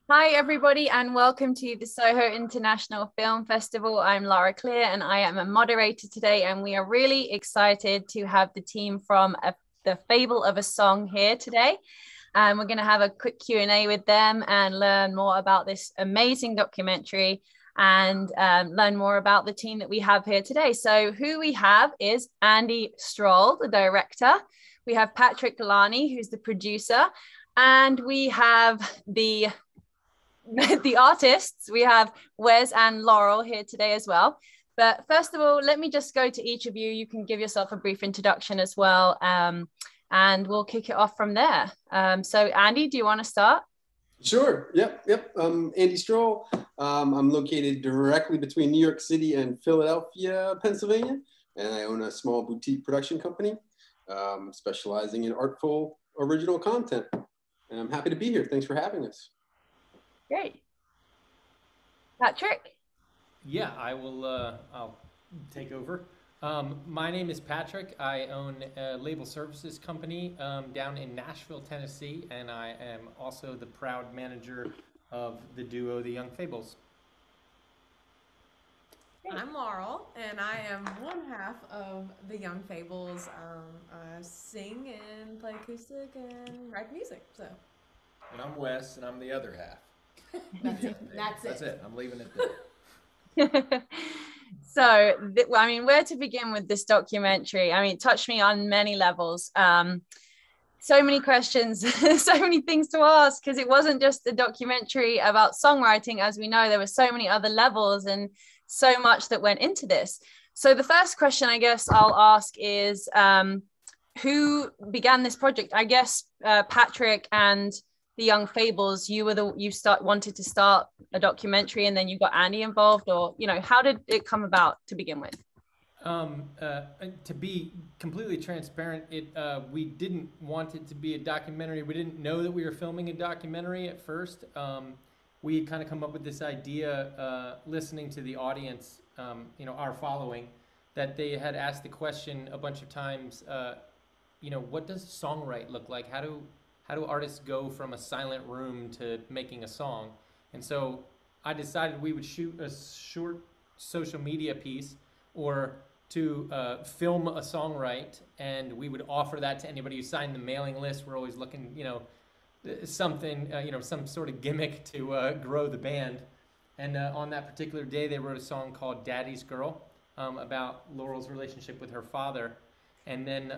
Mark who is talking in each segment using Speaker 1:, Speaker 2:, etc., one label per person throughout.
Speaker 1: Hi, everybody, and welcome to the Soho International Film Festival. I'm Lara Clear, and I am a moderator today, and we are really excited to have the team from The Fable of a Song here today. We're going to have a quick Q&A with them and learn more about this amazing documentary and learn more about the team that we have here today. So who we have is Andy Stroll, the director. We have Patrick Lani, who's the producer, and we have the artists. We have Wes and Laurel here today as well. But first of all, let me just go to each of you. You can give yourself a brief introduction as well, and we'll kick it off from there. So Andy, do you want to start?
Speaker 2: Sure. Yep. Andy Stroll. I'm located directly between New York City and Philadelphia, Pennsylvania, and I own a small boutique production company specializing in artful original content. And I'm happy to be here. Thanks for having us.
Speaker 1: Great. Patrick?
Speaker 3: Yeah, I'll take over. My name is Patrick. I own a label services company down in Nashville, Tennessee, and I am also the proud manager of the duo, The Young Fables.
Speaker 4: I'm Laurel, and I am one half of The Young Fables. I sing and play acoustic and write music.
Speaker 5: And I'm Wes, and I'm the other half.
Speaker 4: That's it.
Speaker 5: I'm leaving it there.
Speaker 1: So, I mean, where to begin with this documentary? I mean, it touched me on many levels. So many questions, so many things to ask, because it wasn't just a documentary about songwriting. As we know, there were so many other levels and so much that went into this. So the first question I guess I'll ask is, who began this project? I guess Patrick and The Young Fables, wanted to start a documentary, and then you got Andy involved, or how did it come about to begin with?
Speaker 3: To be completely transparent, we didn't want it to be a documentary. We didn't know that we were filming a documentary at first. We had kind of come up with this idea, listening to the audience, our following, that they had asked the question a bunch of times. What does a songwrite look like? How do artists go from a silent room to making a song? And so I decided we would shoot a short social media piece or to film a songwrite, and we would offer that to anybody who signed the mailing list. We're always looking, something, some sort of gimmick to grow the band. And on that particular day, they wrote a song called Daddy's Girl about Laurel's relationship with her father. And then,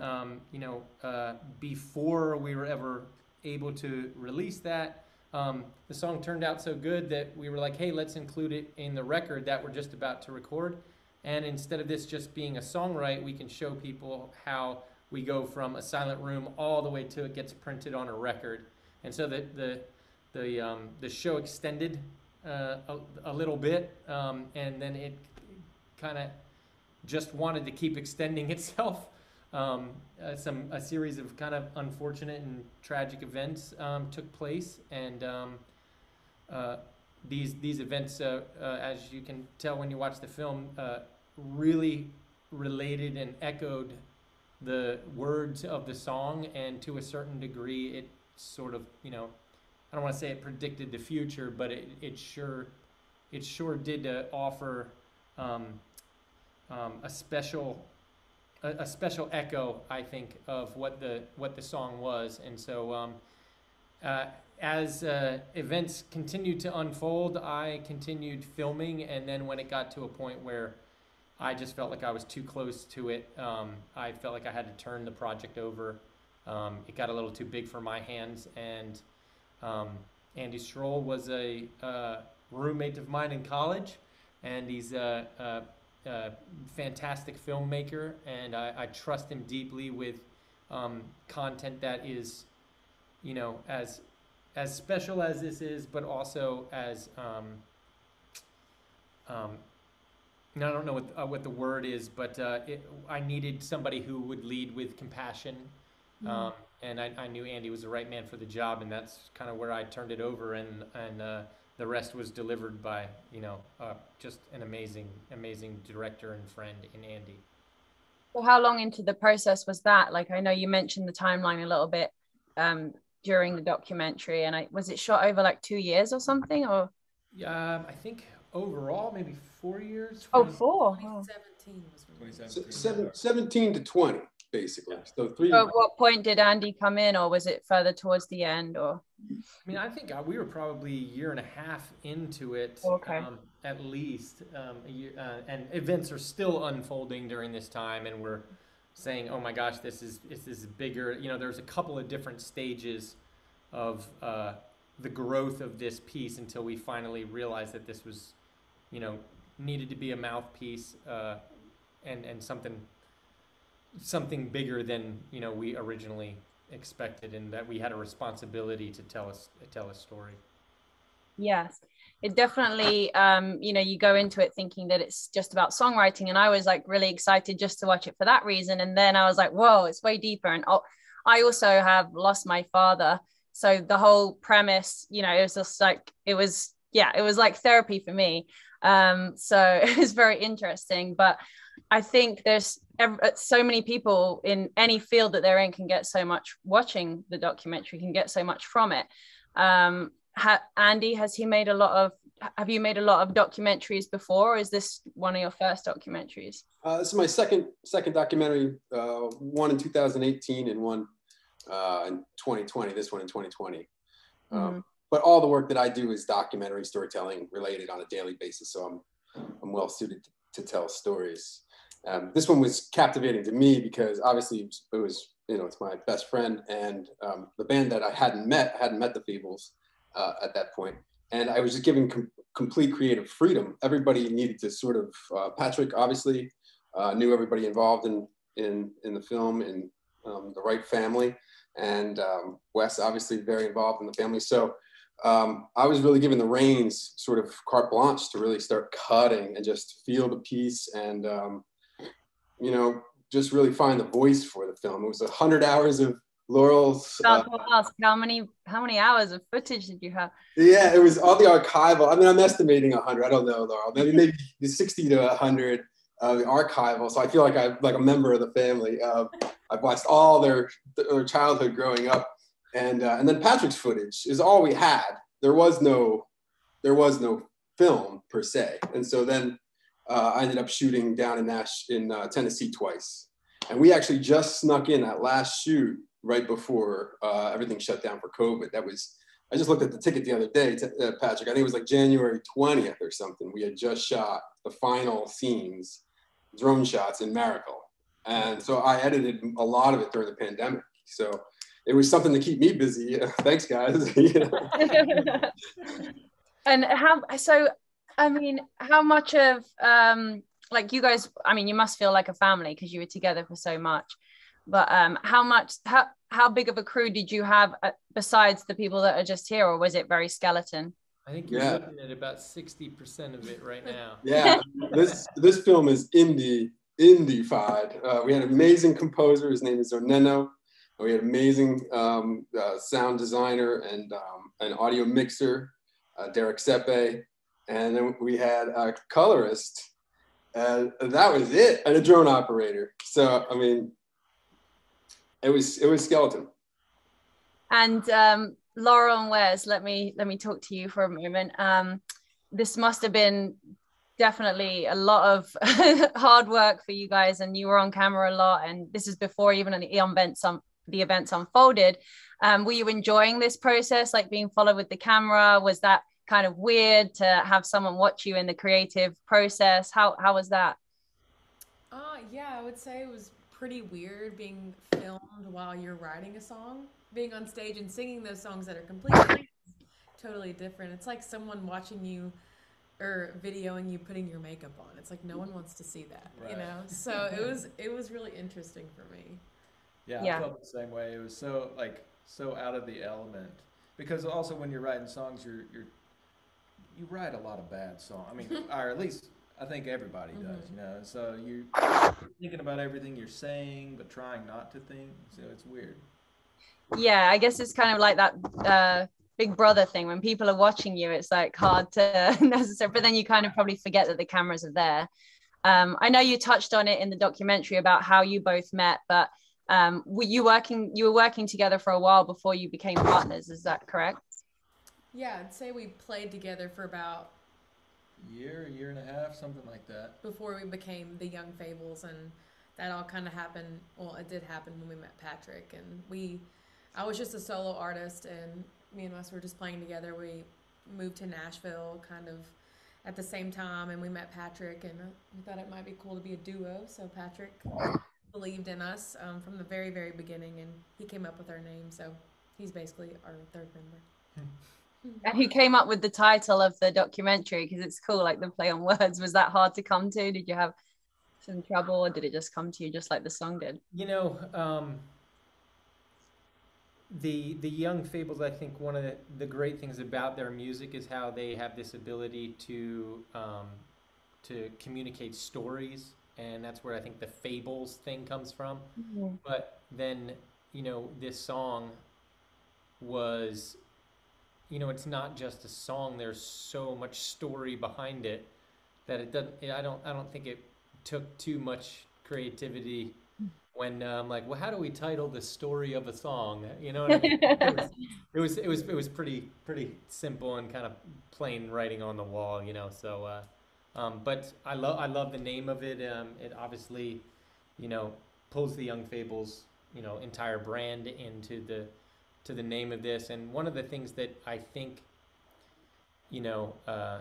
Speaker 3: before we were ever able to release that, the song turned out so good that we were like, hey, let's include it in the record that we're just about to record. And instead of this just being a songwrite, we can show people how we go from a silent room all the way to it gets printed on a record. And so the show extended a little bit, and then it kind of just wanted to keep extending itself. A series of kind of unfortunate and tragic events took place, and these events, as you can tell when you watch the film, really related and echoed the words of the song, and to a certain degree, it sort of, I don't want to say it predicted the future, but it sure did offer a special echo, I think, of what the song was. And so as events continued to unfold, I continued filming, and then when it got to a point where I just felt like I was too close to it, I felt like I had to turn the project over. It got a little too big for my hands, and Andy Stroll was a roommate of mine in college, and he's a fantastic filmmaker, and I trust him deeply with content that is, as special as this is, but also as I don't know what the word is, but I needed somebody who would lead with compassion, and I knew Andy was the right man for the job, and that's kind of where I turned it over, and the rest was delivered by just an amazing director and friend in Andy.
Speaker 1: So how long into the process was that? Like, I know you mentioned the timeline a little bit. during the documentary, and was it shot over like 2 years or something, or?
Speaker 3: Yeah, I think overall maybe 4 years.
Speaker 1: Oh, 4. Wow.
Speaker 4: 2017 was when
Speaker 5: 2017.
Speaker 2: 17 to 20, basically. So 3.
Speaker 1: So at what point did Andy come in, or was it further towards the end, or?
Speaker 3: I mean, I think we were probably a year and a half into it,
Speaker 1: Okay.
Speaker 3: at least. A year, and events are still unfolding during this time, and we're saying, "Oh my gosh, this is bigger." You know, there's a couple of different stages of the growth of this piece until we finally realized that this was, you know, needed to be a mouthpiece and something bigger than, you know, we originally expected, and that we had a responsibility to tell a story.
Speaker 1: Yes, it definitely, you know, you go into it thinking that it's just about songwriting, and I was like really excited just to watch it for that reason. And then I was like, whoa, it's way deeper. And I also have lost my father. So the whole premise, you know, it was just like, it was like therapy for me. So it was very interesting. But I think there's so many people in any field that they're in can get so much watching the documentary, can get so much from it. Andy, have you made a lot of documentaries before, or is this one of your first documentaries?
Speaker 2: This is my second documentary, one in 2018 and one in 2020, this one in 2020. But all the work that I do is documentary storytelling related on a daily basis, so I'm well suited to tell stories. This one was captivating to me because obviously it was, you know, it's my best friend, and the band that I hadn't met the Feebles at that point. And I was just giving complete creative freedom. Everybody needed to sort of, Patrick obviously knew everybody involved in the film, and the right family. And Wes obviously very involved in the family. So I was really given the reins, sort of carte blanche, to really start cutting and just feel the piece, and you know, just really find the voice for the film. It was 100 hours of Laurel's.
Speaker 1: Ask how many hours of footage did you have?
Speaker 2: Yeah, it was all the archival. I mean, I'm estimating 100. I don't know, Laurel. Maybe 60 to 100 the archival. So I feel like I'm like a member of the family. I've watched all their childhood growing up, and then Patrick's footage is all we had. There was no film per se, and so then I ended up shooting down in Tennessee twice, and we actually just snuck in that last shoot right before everything shut down for COVID. I just looked at the ticket the other day, Patrick. I think it was like January 20th or something. We had just shot the final scenes, drone shots in Miracle. And so I edited a lot of it during the pandemic. So it was something to keep me busy. Thanks, guys. You know?
Speaker 1: And how much of, like you guys, I mean, you must feel like a family because you were together for so much. But how big of a crew did you have besides the people that are just here, or was it very skeleton?
Speaker 3: I think you're looking at about 60% of it right now.
Speaker 2: Yeah, this film is indie-fied. We had an amazing composer. His name is Orneno. We had amazing sound designer and an audio mixer, Derek Sepe. And then we had a colorist. And that was it. And a drone operator. So, I mean, it was skeleton.
Speaker 1: And Laurel and Wes, let me talk to you for a moment. This must have been definitely a lot of hard work for you guys, and you were on camera a lot. And this is before even the events unfolded. Were you enjoying this process, like being followed with the camera? Was that kind of weird to have someone watch you in the creative process? How was that?
Speaker 4: Yeah, I would say it was pretty weird being filmed while you're writing a song, being on stage and singing those songs that are completely totally different. It's like someone watching you or videoing you putting your makeup on. It's like no one wants to see that, right. You know? So it was really interesting for me.
Speaker 5: Yeah, I felt the same way. It was so out of the element, because also when you're writing songs, you write a lot of bad songs. I mean, or at least I think everybody does, you know. So you're thinking about everything you're saying, but trying not to think. So it's weird. Yeah,
Speaker 1: I guess it's kind of like that Big Brother thing. When people are watching you, it's like hard to necessarily, but then you kind of probably forget that the cameras are there. I know you touched on it in the documentary about how you both met, but You were working together for a while before you became partners, is that correct?
Speaker 4: Yeah, I'd say we played together for about
Speaker 5: year and a half, something like that.
Speaker 4: before we became the Young Fables, and that all kind of happened. Well, it did happen when we met Patrick, and I was just a solo artist, and me and Wes were just playing together. We moved to Nashville kind of at the same time, and we met Patrick, and we thought it might be cool to be a duo. So Patrick believed in us from the very, very beginning, and he came up with our name. So he's basically our third member.
Speaker 1: And who came up with the title of the documentary? Because it's cool, like the play on words. Was that hard to come to? Did you have some trouble, or did it just come to you just like the song did?
Speaker 3: You know, the Young Fables, I think one of the great things about their music is how they have this ability to communicate stories, and that's where I think the fables thing comes from.
Speaker 1: Mm-hmm.
Speaker 3: But then, you know, this song was, you know, it's not just a song. There's so much story behind it that it doesn't. I don't think it took too much creativity when I'm like, well, how do we title the story of a song? You know what I mean? It was pretty simple and kind of plain writing on the wall, you know. So, but I love the name of it. It obviously, you know, pulls the Young Fables, you know, entire brand into the name of this. And one of the things that I think, you know,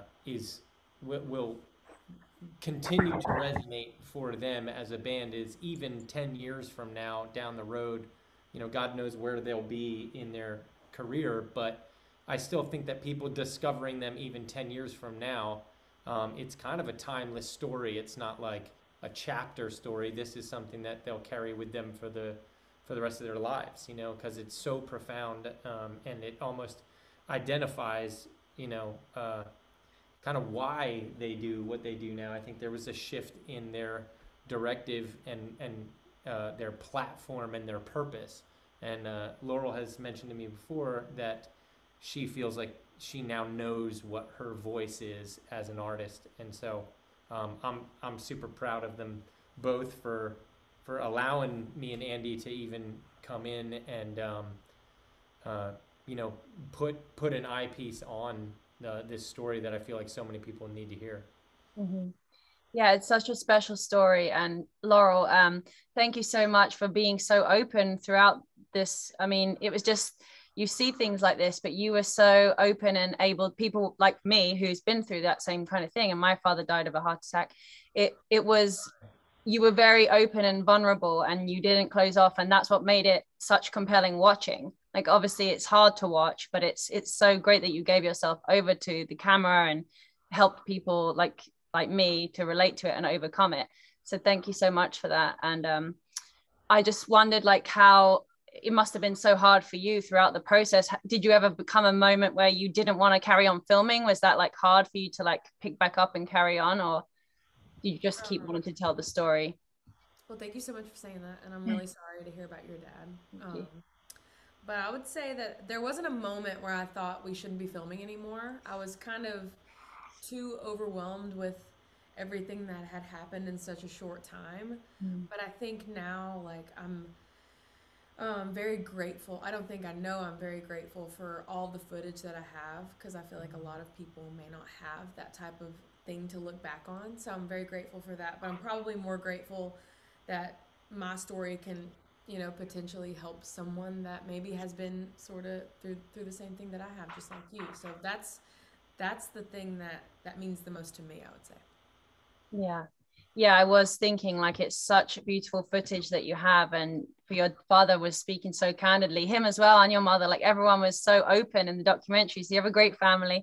Speaker 3: will continue to resonate for them as a band is even 10 years from now down the road, you know, God knows where they'll be in their career, but I still think that people discovering them even 10 years from now, it's kind of a timeless story. It's not like a chapter story. This is something that they'll carry with them for the rest of their lives, you know, because it's so profound, and it almost identifies, you know, kind of why they do what they do now. I think there was a shift in their directive and their platform and their purpose. And Laurel has mentioned to me before that she feels like she now knows what her voice is as an artist. And so I'm super proud of them both for allowing me and Andy to even come in and you know, put an eyepiece on this story that I feel like so many people need to hear.
Speaker 1: Mm-hmm. Yeah, it's such a special story. And Laurel, thank you so much for being so open throughout this. I mean, it was just, you see things like this, but you were so open and able. People like me who's been through that same kind of thing, and my father died of a heart attack. It was, you were very open and vulnerable, and you didn't close off, and that's what made it such compelling watching. Like, obviously it's hard to watch, but it's so great that you gave yourself over to the camera and helped people like me to relate to it and overcome it. So thank you so much for that. And I just wondered, like, how it must have been so hard for you throughout the process. Did you ever become a moment where you didn't want to carry on filming? Was that like hard for you to like pick back up and carry on, or do you just keep wanting to tell the story?
Speaker 4: Well, thank you so much for saying that, and I'm really sorry to hear about your dad.
Speaker 1: Thank you.
Speaker 4: But I would say that there wasn't a moment where I thought we shouldn't be filming anymore. I was kind of too overwhelmed with everything that had happened in such a short time. But I think now, like, I'm very grateful. I don't think I know I'm very grateful for all the footage that I have, because I feel like a lot of people may not have that type of thing to look back on. So I'm very grateful for that. But I'm probably more grateful that my story can, you know, potentially help someone that maybe has been sort of through the same thing that I have, just like you. So that's the thing that means the most to me, I would say.
Speaker 1: Yeah, I was thinking, like, it's such beautiful footage that you have, and for your father was speaking so candidly, him as well, and your mother, like everyone was so open in the documentary. So you have a great family.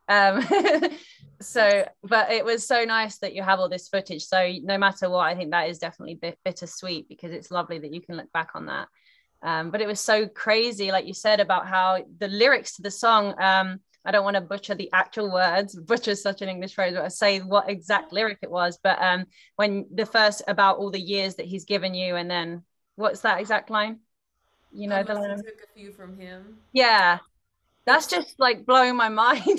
Speaker 1: So, but it was so nice that you have all this footage. So no matter what, I think that is definitely bittersweet, because it's lovely that you can look back on that. But it was so crazy, like you said, about how the lyrics to the song, I don't want to butcher the actual words, butcher is such an English phrase, but I say what exact lyric it was. But when the first, about all the years that he's given you, and then what's that exact line? You know, the line.
Speaker 4: Took a few from him.
Speaker 1: Yeah, that's just like blowing my mind. It was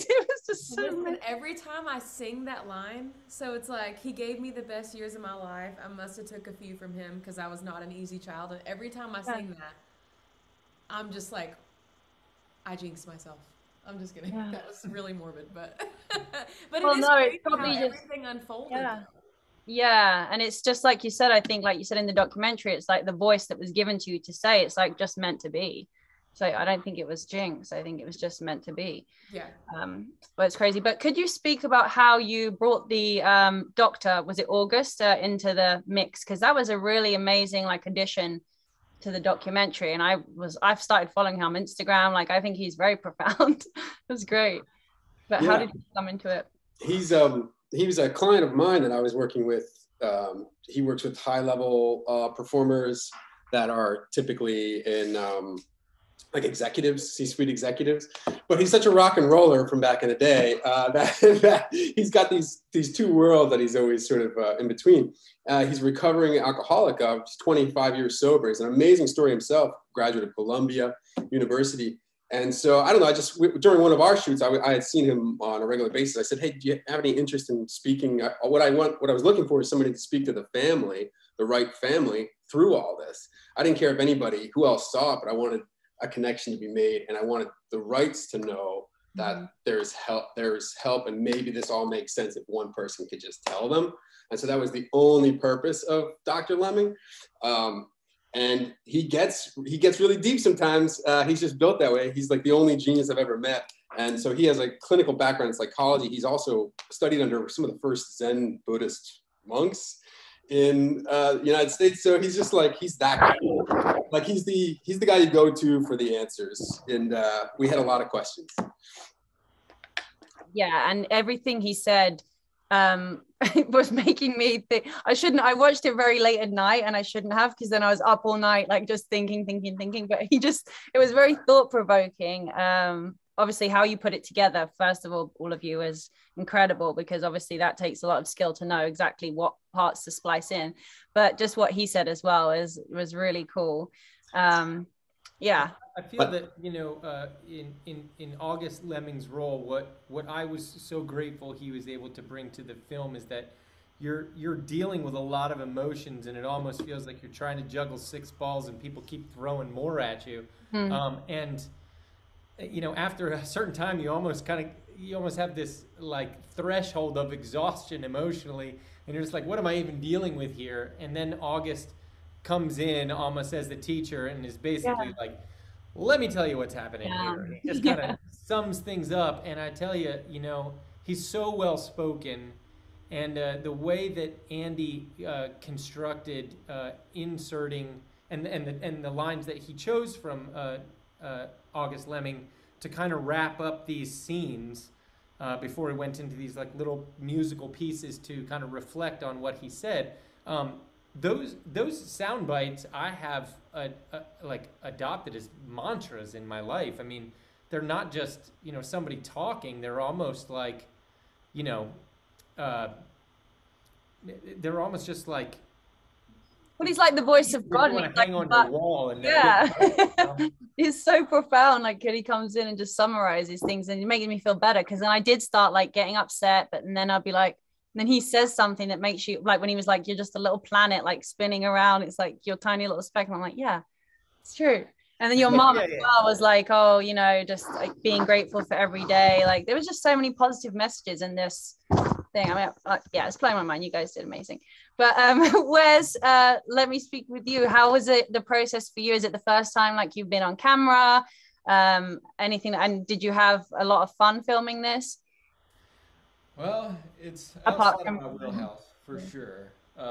Speaker 1: just so
Speaker 4: Listen, every time I sing that line, so it's like, he gave me the best years of my life. I must have took a few from him because I was not an easy child. And every time I sing that, I'm just like, I jinx myself. I'm just kidding.
Speaker 1: Yeah.
Speaker 4: That was really morbid, but but
Speaker 1: Well,
Speaker 4: it is
Speaker 1: no, it's
Speaker 4: crazy how
Speaker 1: probably just
Speaker 4: everything unfolded.
Speaker 1: yeah. Yeah, and it's just like you said. I think, like you said in the documentary, it's like the voice that was given to you to say. It's like just meant to be. So I don't think it was jinx. I think it was just meant to be.
Speaker 4: Yeah.
Speaker 1: But it's crazy. But could you speak about how you brought the doctor? Was it August into the mix? Because that was a really amazing like addition to the documentary. And I've started following him on Instagram. Like I think he's very profound. It was great. But how did you come into it?
Speaker 2: He was a client of mine that I was working with. He works with high-level performers that are typically in like executives, C-suite executives. But he's such a rock and roller from back in the day that he's got these two worlds that he's always sort of in between. He's a recovering alcoholic. He's 25 years sober. He's an amazing story himself. Graduate of Columbia University. And so, I don't know, during one of our shoots, I had seen him on a regular basis. I said, hey, do you have any interest in speaking? What I was looking for is somebody to speak to the family, the right family, through all this. I didn't care if anybody, who else saw it, but I wanted a connection to be made. And I wanted the rights to know that there's help, and maybe this all makes sense if one person could just tell them. And so that was the only purpose of Dr. Lemming. And he gets really deep sometimes. He's just built that way. He's like the only genius I've ever met. And so he has a clinical background in psychology. He's also studied under some of the first Zen Buddhist monks in the United States. So he's just like, he's that guy. Like he's the guy you go to for the answers. And we had a lot of questions.
Speaker 1: Yeah, and everything he said it was making me think. I watched it very late at night, and I shouldn't have, because then I was up all night like just thinking. But it was very thought-provoking. Obviously how you put it together, first of all of you, is incredible, because obviously that takes a lot of skill to know exactly what parts to splice in, but just what he said as well was really cool. Yeah,
Speaker 3: I feel that, you know, in August Lemming's role, what I was so grateful he was able to bring to the film is that you're dealing with a lot of emotions, and it almost feels like you're trying to juggle 6 balls and people keep throwing more at you. And you know, after a certain time, you almost have this like threshold of exhaustion emotionally, and you're just like, what am I even dealing with here? And then August comes in almost as the teacher and is basically like, let me tell you what's happening here. And he just kind of sums things up. And I tell you, you know, he's so well spoken, and the way that Andy constructed inserting and the lines that he chose from August Lemming to kind of wrap up these scenes before he went into these like little musical pieces to kind of reflect on what he said. Those sound bites I have like adopted as mantras in my life. I mean, they're not just, you know, somebody talking. They're almost like, you know, they're almost just like.
Speaker 1: Well, he's like the voice of God.
Speaker 3: Want to hang on the wall and
Speaker 1: He's so profound. Like, he comes in and just summarizes things, and it making me feel better, because then I did start like getting upset, but then I'd be like. And then he says something that makes you, like when he was like, you're just a little planet like spinning around. It's like your tiny little speck. And I'm like, yeah, it's true. And then your mom as well was like, oh, you know, just like being grateful for every day. Like there was just so many positive messages in this thing. I mean, yeah, it's blowing my mind. You guys did amazing. But Wes, let me speak with you. How was it, the process for you? Is it the first time like you've been on camera? Anything? And did you have a lot of fun filming this?
Speaker 5: Well, it's outside of my wheelhouse for sure.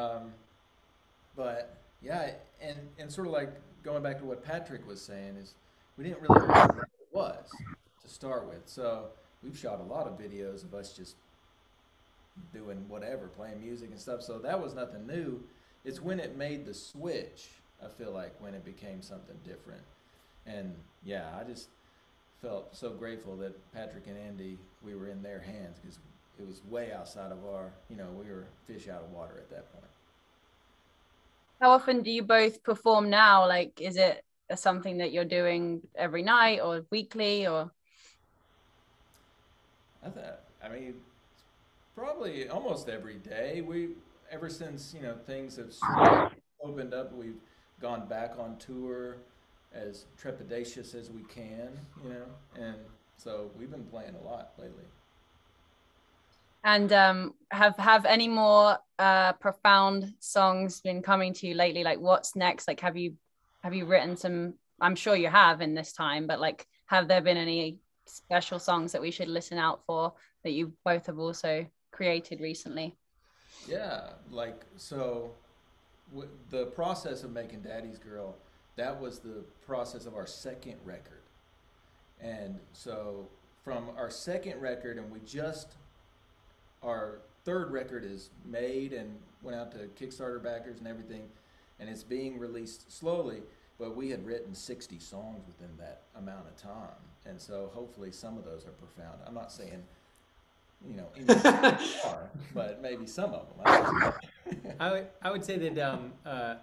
Speaker 5: But yeah, and sort of like going back to what Patrick was saying, is we didn't really know what it was to start with. So we've shot a lot of videos of us just doing whatever, playing music and stuff. So that was nothing new. It's when it made the switch, I feel like, when it became something different. And yeah, I just felt so grateful that Patrick and Andy, we were in their hands, because it was way outside of our, you know, we were fish out of water at that point.
Speaker 1: How often do you both perform now? Like, is it something that you're doing every night or weekly, or?
Speaker 5: I mean, probably almost every day. Ever since, things have sort of opened up, we've gone back on tour as trepidatious as we can, and so we've been playing a lot lately.
Speaker 1: And have any more profound songs been coming to you lately? Like, what's next? Like, have you written some? I'm sure you have in this time, but like, have there been any special songs that we should listen out for that you both have also created recently?
Speaker 5: Yeah, like, so the process of making Daddy's Girl, that was the process of our second record. And so from our second record, and our third record is made and went out to Kickstarter backers and everything, and it's being released slowly, but we had written 60 songs within that amount of time. And so hopefully some of those are profound. I'm not saying, are, but maybe some of them.
Speaker 3: I would say that,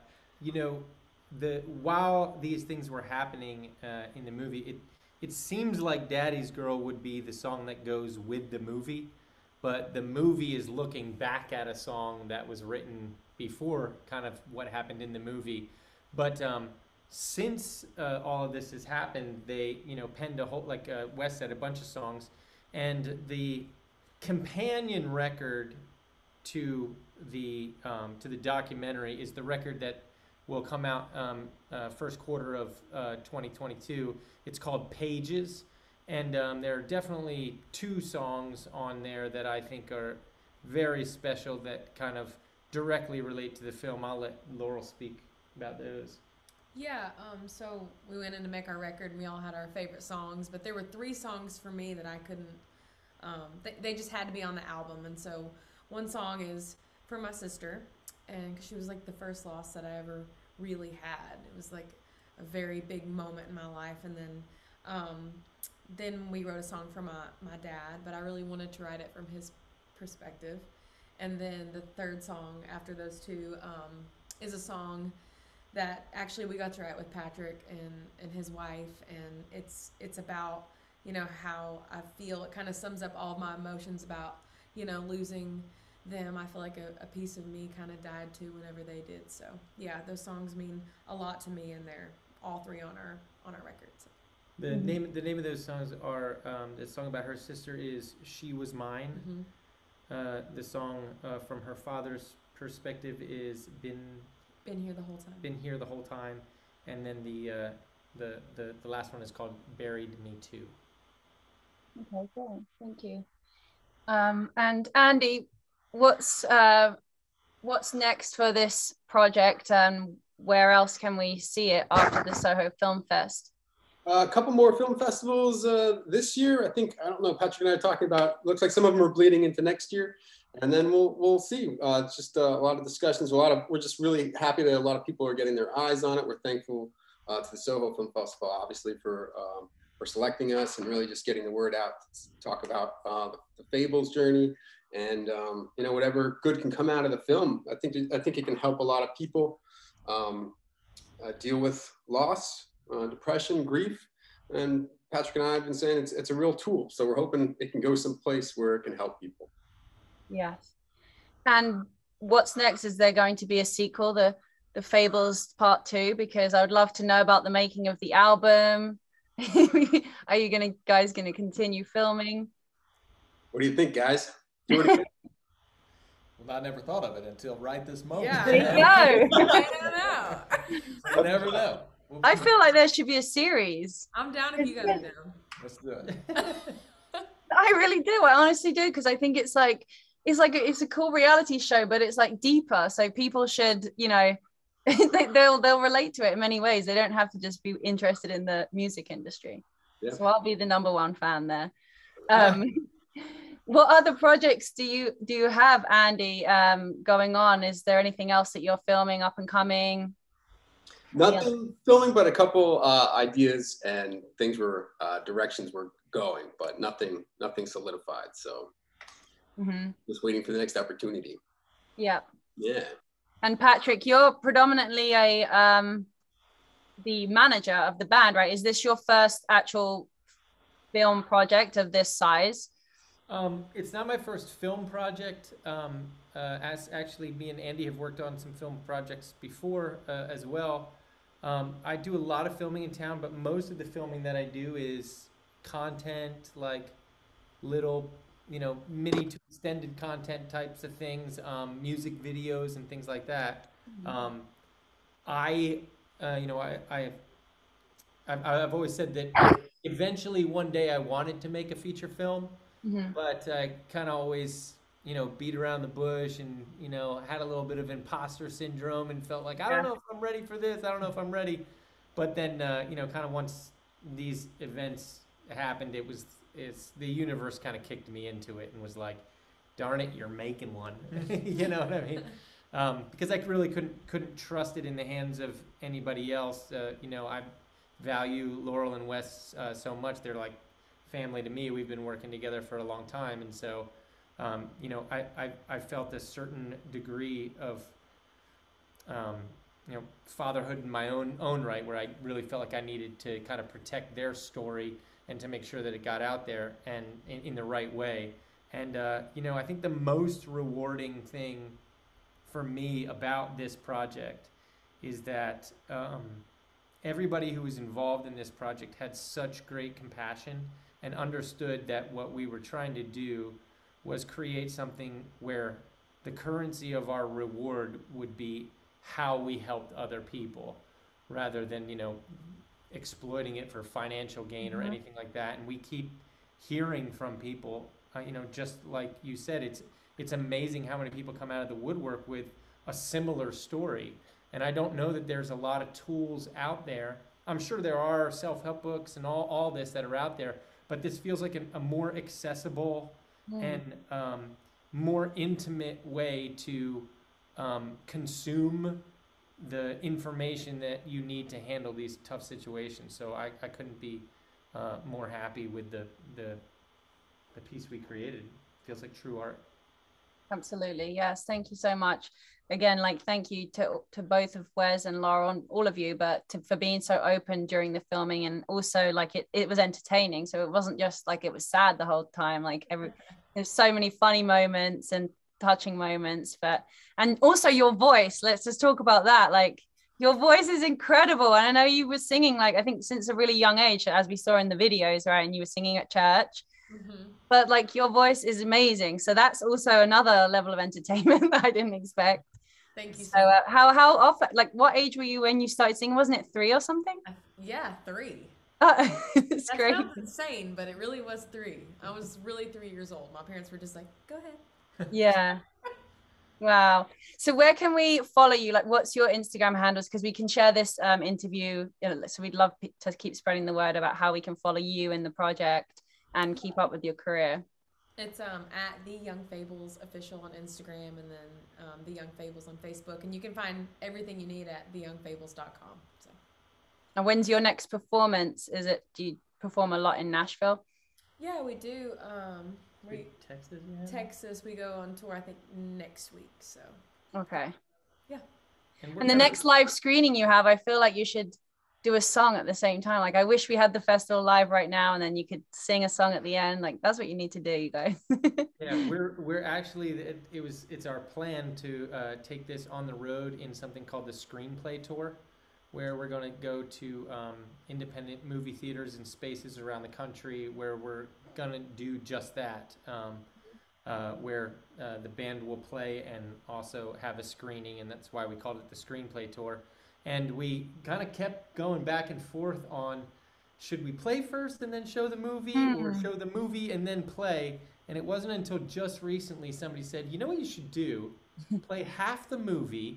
Speaker 3: while these things were happening in the movie, it seems like Daddy's Girl would be the song that goes with the movie, but the movie is looking back at a song that was written before kind of what happened in the movie. But since all of this has happened, they, penned a whole, like Wes said, a bunch of songs, and the companion record to the documentary is the record that will come out first quarter of 2022. It's called Pages, and there are definitely 2 songs on there that I think are very special that kind of directly relate to the film. I'll let Laurel speak about those.
Speaker 4: Yeah, so we went in to make our record and we all had our favorite songs, but there were 3 songs for me that I couldn't, they just had to be on the album. And so one song is for my sister, and 'cause she was like the first loss that I ever really had. It was like a very big moment in my life. And then we wrote a song for my dad, but I really wanted to write it from his perspective. And then the third song after those 2 is a song that actually we got to write with Patrick and his wife, and it's about, how I feel. It kind of sums up all of my emotions about, losing them. I feel like a piece of me kind of died too whenever they did. So yeah, those songs mean a lot to me, and they're all 3 on our records.
Speaker 3: The name of those songs are the song about her sister is She Was Mine. Mm-hmm. The song from her father's perspective is Been Here the Whole Time. Been Here the Whole Time, and then the last one is called Buried Me Too.
Speaker 1: Okay, cool. Thank you. And Andy, what's next for this project, and where else can we see it after the Soho Film Fest?
Speaker 2: A couple more film festivals this year. I don't know, Patrick and I are talking about, looks like some of them are bleeding into next year. And then we'll see. It's just a lot of discussions. We're just really happy that a lot of people are getting their eyes on it. We're thankful to the Soho Film Festival, obviously, for selecting us and really just getting the word out to talk about the Fables journey, and whatever good can come out of the film. I think it can help a lot of people deal with loss, depression, grief, and Patrick and I have been saying it's a real tool. So we're hoping it can go someplace where it can help people.
Speaker 1: Yes. And what's next? Is there going to be a sequel, the Fables Part 2? Because I would love to know about the making of the album. Are you guys gonna continue filming?
Speaker 2: What do you think, guys?
Speaker 5: Well, I never thought of it until right this moment.
Speaker 4: Yeah,
Speaker 1: there you go.
Speaker 4: I don't know.
Speaker 5: You never know.
Speaker 1: I feel like there should be a series.
Speaker 4: I'm down if you guys are down.
Speaker 5: Let's do it.
Speaker 1: I really do. I honestly do, because I think it's a cool reality show, but it's like deeper. So people should, they'll relate to it in many ways. They don't have to just be interested in the music industry. Yeah. So I'll be the #1 fan there. What other projects do you have, Andy, going on? Is there anything else that you're filming up and coming?
Speaker 2: Nothing filming, but a couple ideas and things directions we're going, but nothing solidified. So just waiting for the next opportunity.
Speaker 1: Yeah.
Speaker 2: Yeah.
Speaker 1: And Patrick, you're predominantly the manager of the band, right? Is this your first actual film project of this size?
Speaker 3: It's not my first film project. As actually, me and Andy have worked on some film projects before as well. I do a lot of filming in town, but most of the filming that I do is content, like little, mini to extended content types of things, music videos and things like that. I, I've always said that eventually one day I wanted to make a feature film, but I kind of always, beat around the bush and, had a little bit of imposter syndrome and felt like, I don't know if I'm ready for this. I don't know if I'm ready. But then, kind of once these events happened, it's the universe kind of kicked me into it and was like, darn it, you're making one. You know what I mean? Because I really couldn't trust it in the hands of anybody else. I value Laurel and Wes so much. They're like family to me. We've been working together for a long time, and so I felt a certain degree of fatherhood in my own right, where I really felt like I needed to kind of protect their story and to make sure that it got out there and in the right way. And I think the most rewarding thing for me about this project is that everybody who was involved in this project had such great compassion and understood that what we were trying to do was create something where the currency of our reward would be how we helped other people rather than, exploiting it for financial gain or anything like that. And we keep hearing from people, just like you said, it's amazing how many people come out of the woodwork with a similar story. And I don't know that there's a lot of tools out there. I'm sure there are self-help books and all this that are out there, but this feels like a more accessible and more intimate way to consume the information that you need to handle these tough situations. So I couldn't be more happy with the piece we created. Feels like true art.
Speaker 1: Absolutely. Yes. Thank you so much. Again, thank you to both of Wes and Laurel, all of you, but for being so open during the filming, and also it was entertaining. So it wasn't just it was sad the whole time. There's so many funny moments and touching moments, and also your voice. Let's just talk about that. Your voice is incredible. And I know you were singing, I think since a really young age, as we saw in the videos, right? And you were singing at church. But your voice is amazing. So that's also another level of entertainment that I didn't expect.
Speaker 4: Thank you.
Speaker 1: So how often, what age were you when you started singing? Wasn't it 3 or something?
Speaker 4: Yeah, 3.
Speaker 1: It's great.
Speaker 4: That sounds insane, but it really was 3. I was really 3 years old. My parents were just like, go ahead.
Speaker 1: Yeah. Wow. So where can we follow you? What's your Instagram handles? Because we can share this interview. So we'd love to keep spreading the word about how we can follow you in the project and keep up with your career.
Speaker 4: It's at The Young Fables official on Instagram, and then The Young Fables on Facebook, and you can find everything you need at theyoungfables.com. So.
Speaker 1: And when's your next performance? Do you perform a lot in Nashville?
Speaker 4: Yeah, we do.
Speaker 3: Texas.
Speaker 4: Texas. We go on tour I think next week. So.
Speaker 1: Okay.
Speaker 4: Yeah.
Speaker 1: And the next live screening you have, I feel like you should do a song at the same time. I wish we had the festival live right now, and then you could sing a song at the end. That's what you need to do, you guys.
Speaker 3: Yeah, we're actually, it's our plan to take this on the road in something called the Screenplay Tour, where we're going to go to independent movie theaters and spaces around the country where we're going to do just that, where the band will play and also have a screening, and that's why we called it the Screenplay Tour. And we kind of kept going back and forth on, should we play first and then show the movie, or show the movie and then play? And it wasn't until just recently somebody said, you know what you should do? Play half the movie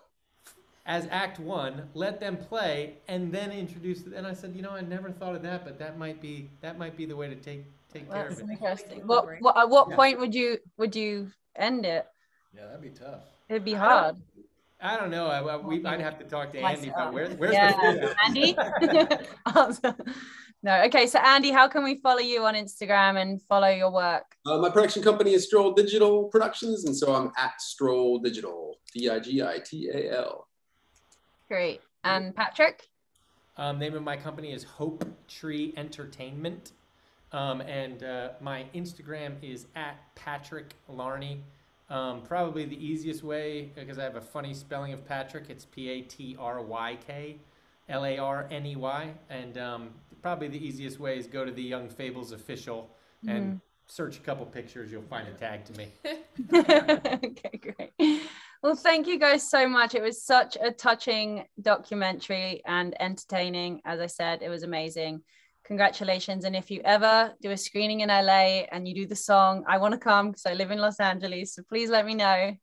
Speaker 3: as act 1, let them play, and then introduce it. And I said, I never thought of that, but that might be the way to take care of it.
Speaker 1: That's interesting. At what point would you end it?
Speaker 5: Yeah, that'd be tough.
Speaker 1: It'd be hard.
Speaker 3: I don't know. I'd have to talk to Andy about where's
Speaker 1: the Andy? Awesome. No. Okay. So Andy, how can we follow you on Instagram and follow your work?
Speaker 2: My production company is Stroll Digital Productions, and so I'm at Stroll Digital, Digital.
Speaker 1: Great. And Patrick?
Speaker 3: Name of my company is Hope Tree Entertainment. And my Instagram is at Patrick Larney. Probably the easiest way, because I have a funny spelling of Patrick. It's Patryk Larney. And probably the easiest way is go to the Young Fables official and search a couple pictures. You'll find a tag to me.
Speaker 1: Okay, great. Well, thank you guys so much. It was such a touching documentary and entertaining. As I said, it was amazing. Congratulations. And if you ever do a screening in LA and you do the song, I want to come because I live in Los Angeles. So please let me know.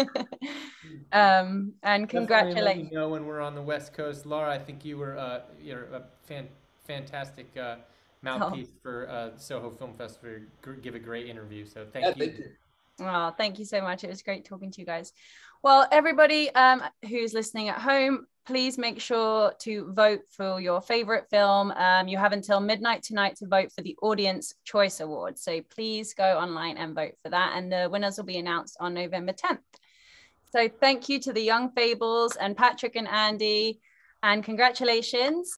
Speaker 1: And congratulations.
Speaker 3: Let me know when we're on the West Coast. Laura, I think you're a fantastic mouthpiece for Soho Film Festival. Give a great interview. So thank you.
Speaker 2: Thank you.
Speaker 1: Oh, thank you so much. It was great talking to you guys. Well, everybody who's listening at home, please make sure to vote for your favorite film. You have until midnight tonight to vote for the Audience Choice Award. So please go online and vote for that. And the winners will be announced on November 10th. So thank you to the Young Fables and Patrick and Andy, and congratulations.